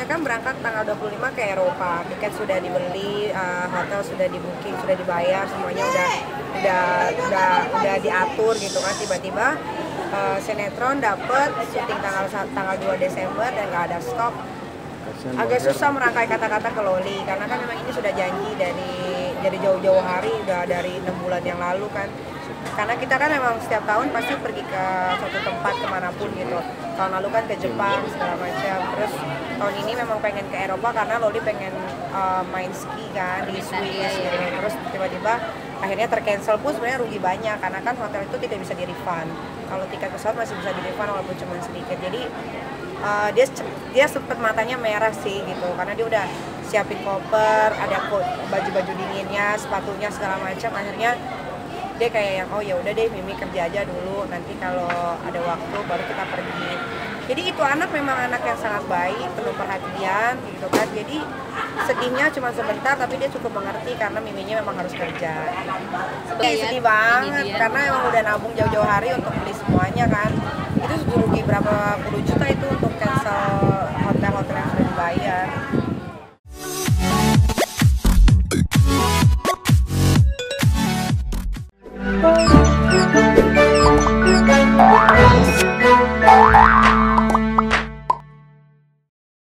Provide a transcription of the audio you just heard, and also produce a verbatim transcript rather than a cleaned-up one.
kan berangkat tanggal dua puluh lima ke Eropa, tiket sudah dibeli, uh, hotel sudah di booking, sudah dibayar, semuanya udah udah udah udah diatur gitu kan. Tiba-tiba uh, sinetron dapet syuting tanggal tanggal dua Desember dan nggak ada stok. Agak susah merangkai kata-kata ke Loli karena kan memang ini sudah janji dari dari jauh-jauh hari, udah dari enam bulan yang lalu kan. Karena kita kan memang setiap tahun pasti pergi ke suatu tempat kemanapun gitu. Tahun lalu kan ke Jepang segala macam. Terus tahun ini memang pengen ke Eropa karena Loli pengen uh, main ski kan di Swiss gitu. Terus tiba-tiba akhirnya tercancel pun sebenarnya rugi banyak karena kan hotel itu tidak bisa di refund. Kalau tiket pesawat masih bisa di refund walaupun cuma sedikit. Jadi uh, dia dia sempet matanya merah sih gitu karena dia udah siapin koper, ada baju-baju dinginnya, sepatunya segala macam. Akhirnya dia kayak yang oh ya udah deh Mimi kerja aja dulu, nanti kalau ada waktu baru kita pergi. Jadi itu anak memang anak yang sangat baik, penuh perhatian gitu kan. Jadi sedihnya cuma sebentar tapi dia cukup mengerti karena Miminya memang harus kerja. Sedih, sedih banget karena emang udah nabung jauh-jauh hari untuk beli semuanya kan. Itu rugi berapa puluh juta itu untuk cancel hotel-hotel yang sudah dibayar.